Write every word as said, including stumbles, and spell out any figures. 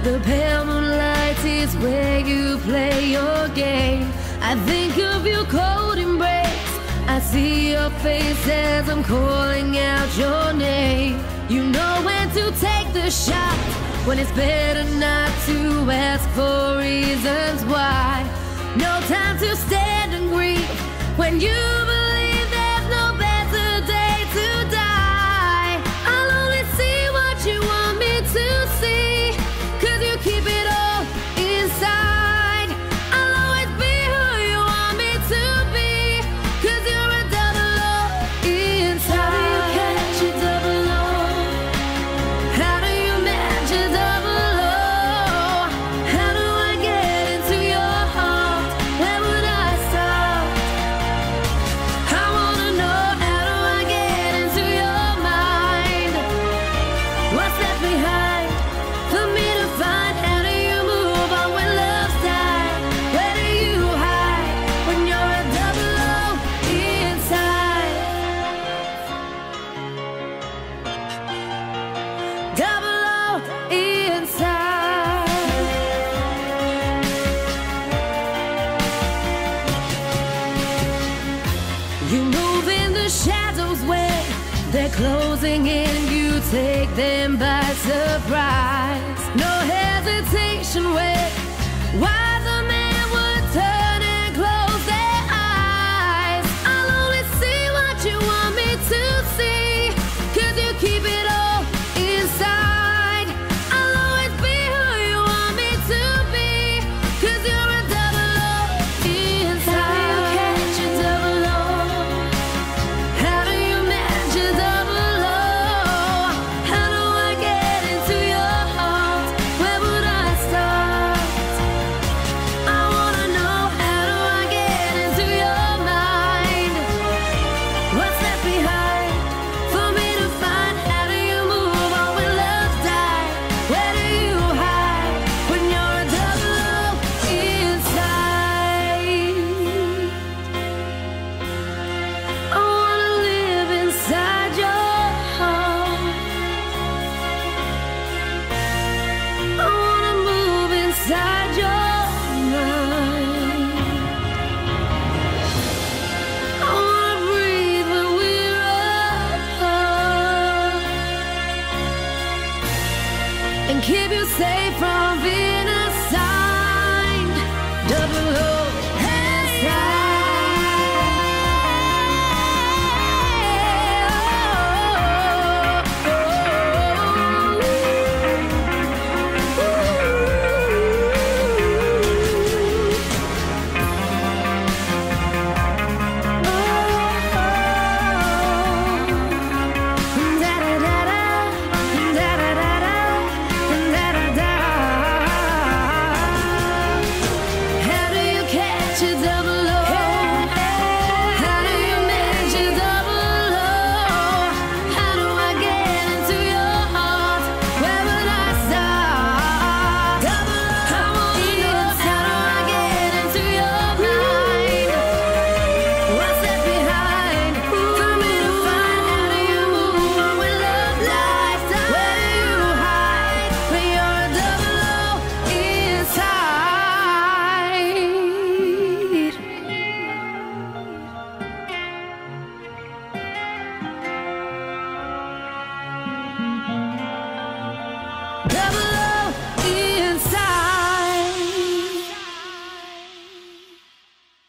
The pale moonlight is where you play your game. I think of your cold embrace. I see your face as I'm calling out your name. You know when to take the shot, when it's better not to ask for reasons why. No time to stand and grieve when you believe there's no better day to die. I'll only see what you want me to see, 'cause you keep it all inside. I'll always be who you want me to be, 'cause you're a double O inside. How do you catch a double O? How do you match a double O? How do I get into your heart? Where would I start? I wanna know, how do I get into your mind? What's left behind for me to find? How do you move on when love's died? Where do you hide when you're a double O inside? Double O inside. You move in the shadows where they're closing in. You take them by surprise. No hesitation where wiser men would turn and close their eyes. I'll only see what you want me to see, 'cause you keep it all inside. I'll always be who you want me to be, 'cause you're a double O inside. How do you catch a double O? How do you match a double O? How do I get into your heart? Where would I start? I wanna know, how do I get into your mind? What's left behind for me to find? How do you move on when love's died? Where do you hide when you're a double O inside? I wanna live inside your heart. I wanna move inside your mind. I wanna breathe when we're apart, and keep you safe from being assigned. Double O How do you catch a double O? How do you match a double O? How do I get into your heart? Where would I start? Double O, I wanna know, how do I get into your mind? What's left behind for me to find? How do you move on when love dies? Where do you hide when you're a double O inside? Double